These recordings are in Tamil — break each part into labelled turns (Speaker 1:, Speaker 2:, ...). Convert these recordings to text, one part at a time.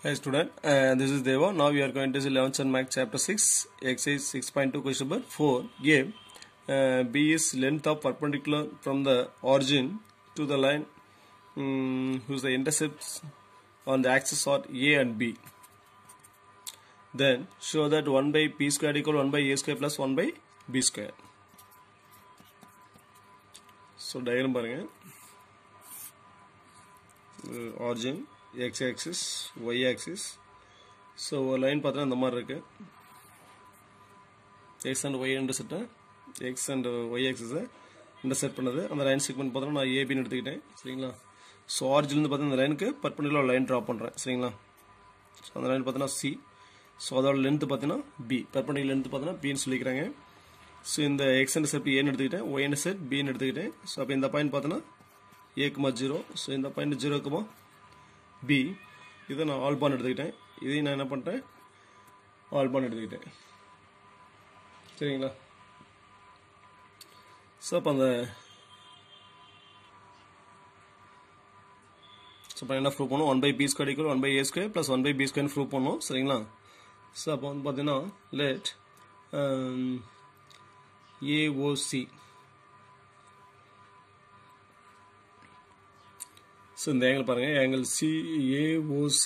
Speaker 1: Hi student, this is Deva. Now we are going to see 11th and Math chapter 6, exercise 6.2 question number 4. A, B is length of perpendicular from the origin to the line whose the intercepts on the axis are A and B. Then show that 1 by P square equal 1 by A square plus 1 by B square. So diagram பாருங்க. Origin x-axis, y-axis. So line பார்த்தா இந்த மாதிரி இருக்கு. x and y intersect x and y axis intersect பண்ணது. அந்த லைன் செக்மெண்ட் பார்த்தா நான் AB ன்னு எடுத்துக்கிட்டேன். சரிங்களா? So origin இருந்து பார்த்தா இந்த லைனுக்கு perpendicular லைன் டிரா பண்றேன். சரிங்களா? So அந்த லைன் பார்த்தா C. So அதோட லெந்த் பார்த்தா B. perpendicular லெந்த் பார்த்தா B ன்னு சொல்லிக்கறாங்க. So இந்த x intercept A ன்னு எடுத்துக்கிட்டேன், y intercept B ன்னு எடுத்துக்கிட்டேன். So அப்ப இந்த பாயிண்ட் பார்த்தா A,0. So இந்த பாயிண்ட் 0, B. இதை நான் ஆல் பான் எடுத்துக்கிட்டேன். இதையும் நான் என்ன பண்ணுறேன், ஆல் பான் எடுத்துக்கிட்டேன். சரிங்களா? ஸோ அப்போ அந்த என்ன ப்ரூவ் பண்ணும், 1 by B square equal 1 by A square plus 1 by B square prove பண்ணும். சரிங்களா? ஸோ அப்போ வந்து பார்த்தீங்கன்னா லெட் AOC. So இந்த angle பாருங்க, angle CAOC,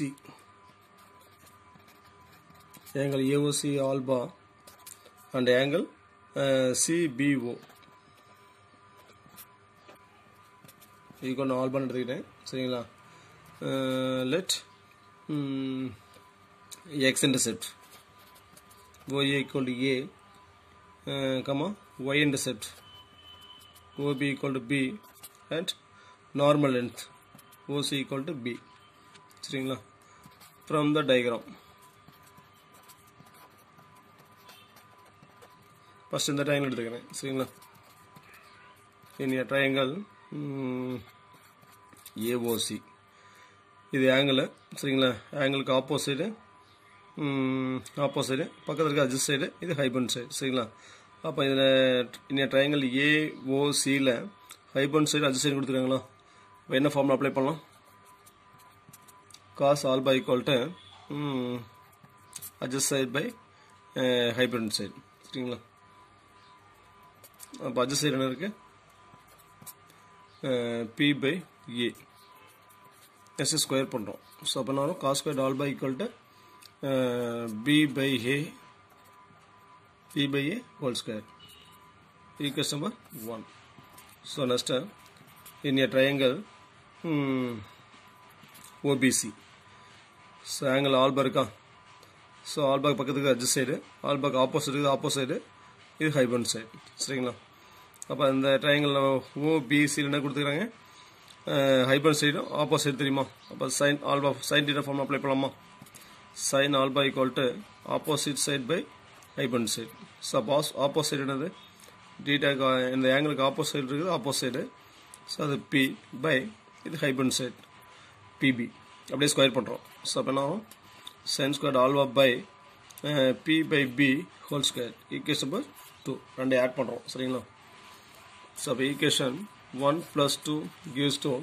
Speaker 1: angle AOC alpha and angle CBO equal to alpha எடுத்துக்கிட்டேன். சரிங்களா? let x intercept y equal to A, y intercept OB equal to B and normal length OC equal to B. சரிங்களா? From the diagram. First இந்த triangle எடுத்துக்கிறேன். சரிங்களா? In a triangle AOC. இது angle. சரிங்களா? angle opposite பக்கத்துல இருக்க adjacent side, இது hypotenuse side. சரிங்களா? அப்ப இதுல in a triangle AOC ல hypotenuse side adjacent side கொடுத்துருக்காங்களா? என்ன ஃபார்முலா அப்ளை பண்ணலாம்? cos alpha equal to adjacent side by hypotenuse side. சரிங்களா? அப்ப adjacent side என்ன இருக்கு? P by A. S square பண்றோம். சோ அப்ப என்ன வரும்? cos squared alpha equal to B by A whole square. Equation number 1. So next in a triangle OBC. So angle alpha இருக்கா? So alpha பக்கத்துக்கு adjacent side, alpha opposite, இது hypotenuse side. சரிங்களா? அப்ப இந்த triangle OBC என்ன கொடுத்துக்கறாங்க? hypotenuse side opposite தெரியுமா? அப்ப sin alpha sin theta formula apply பண்ணலாமா? sin alpha equal to opposite side by hypotenuse side. Suppose opposite என்னது? theta இந்த angle opposite இருக்குது, opposite. So அது P by இது hypotenuse side PB. அப்படியே ஸ்கொயர் பண்றோம். சோ அப்ப என்ன ஆகும்? sin squared alpha by P by B whole square. Equation number 2 ரெண்டே ஆட் பண்றோம். சரிங்களா? சோ அப்ப equation 1 plus 2 gives to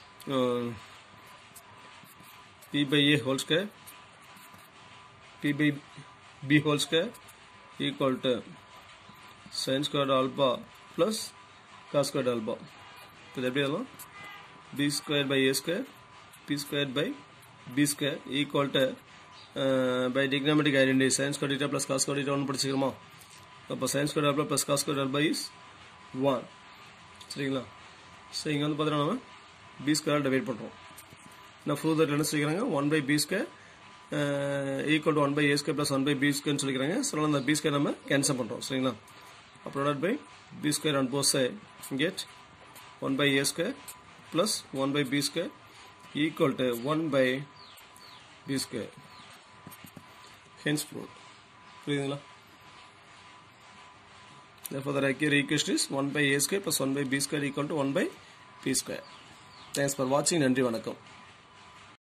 Speaker 1: P by A whole square, P by B whole square equal to sin squared alpha plus cos squared alpha. இது எப்படி எழுதலாம்? B square by A square, P square by B square equal to by trigonometric identity sin squared theta plus cos squared theta ஒன்னு படிச்சுக்கிறோமா? அப்ப sin squared alpha plus cos squared alpha is 1. சரிங்களா? சோ இங்க வந்து பார்த்தா நாம B square டிவைட் பண்றோம். நான் ப்ரூவ் தட் என்ன சொல்லிக்கறாங்க? 1 by B square equal to 1 by A square plus 1 by B square ன்னு சொல்லிக்கறாங்க. சோ அந்த B square நம்ம கேன்சல் பண்றோம். சரிங்களா? அப்ப divided by B square on both sides get 1 by A square plus 1 by B square equal to 1 by B square. Hence proved. புரியுதுங்களா? Therefore the accurate equation is 1 by A square plus 1 by B square equal to 1 by P square. Thanks for watching. நன்றி வணக்கம்.